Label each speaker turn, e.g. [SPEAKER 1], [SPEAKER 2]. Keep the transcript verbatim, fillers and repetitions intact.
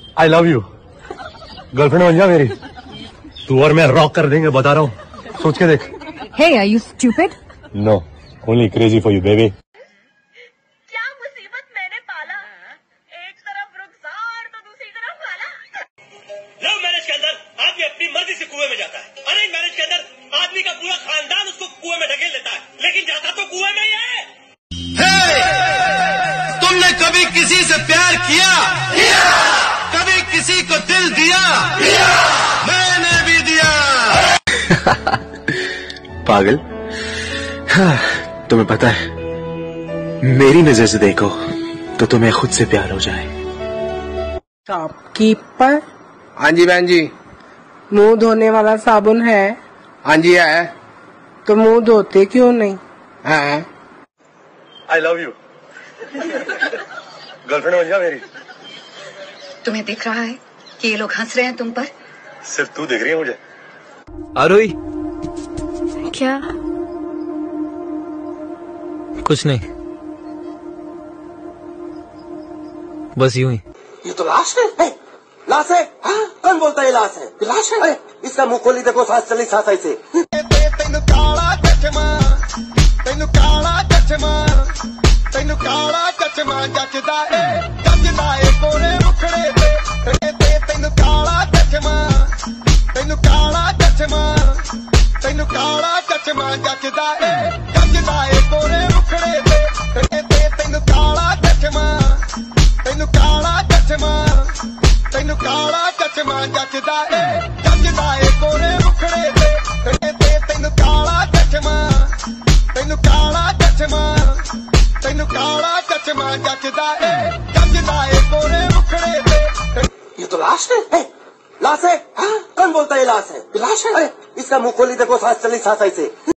[SPEAKER 1] I love you. Girlfriend बन जा मेरी। तू और मैं रॉक कर देंगे, बता रहा हूँ, सोच के देख।
[SPEAKER 2] Hey, are you stupid?
[SPEAKER 1] No, only crazy for you, baby.
[SPEAKER 3] क्या मुसीबत मैंने पाला, एक तरफ रुखसार तो दूसरी तरफ काला।
[SPEAKER 4] लव मैरिज के अंदर आदमी अपनी मर्जी से कुएं में जाता है, अरेंज मैरिज के अंदर आदमी का पूरा खानदान उसको कुएं में ढकेल लेता है, लेकिन जाता तो कुएं में ही है।
[SPEAKER 5] hey! तुमने कभी किसी से प्यार किया? किया। कभी किसी को दिल दिया? दिया। मैंने भी दिया।
[SPEAKER 6] पागल, हाँ, तुम्हें पता है, मेरी नजर से देखो तो तुम्हें खुद से प्यार हो जाए।
[SPEAKER 7] शॉपकीपर।
[SPEAKER 8] हाँ जी बहन जी।
[SPEAKER 7] मुंह धोने वाला साबुन है?
[SPEAKER 8] हाँ जी है।
[SPEAKER 7] तो मुंह धोते क्यों नहीं?
[SPEAKER 8] है।
[SPEAKER 1] I love you. गर्लफ्रेंड बन जा मेरी।
[SPEAKER 2] तुम्हें दिख रहा है कि ये लोग हंस रहे हैं तुम पर?
[SPEAKER 1] सिर्फ तू देख रही है मुझे।
[SPEAKER 9] आरोही,
[SPEAKER 2] क्या?
[SPEAKER 9] कुछ नहीं, बस यूं ही।
[SPEAKER 5] ये तो लाश है, है? लाश है? हाँ? कौन बोलता है लाश है? ये लाश है? इसका मुंह खोली देखो, सांस चली सांस ऐसे। तेनु काला चश्मा, तेनु काला चश्मा, तेनु काला चश्मा जचदा ए, जचदा ए कोरे मुखड़े पे। तेनु काला चश्मा, तेनु काला चश्मा, तेनु काला चश्मा जचदा ए, जचदा ए कोरे मुखड़े पे। तेनु काला चश्मा, तेनु काला चश्मा, तेनु काला चश्मा जचदा ए, जचदा ए कोरे मुखड़े पे। तेनु काला चश्मा, तेनु काला चश्मा, तेनु काला चश्मा जचदा ए, जचदा ए कोरे मुखड़े पे। ये तो लाश है, है? लाश है? हाँ? कौन बोलता है लाश है? लाश है? इसका मुंह खोली देखो, सांस चली सांस ऐसे।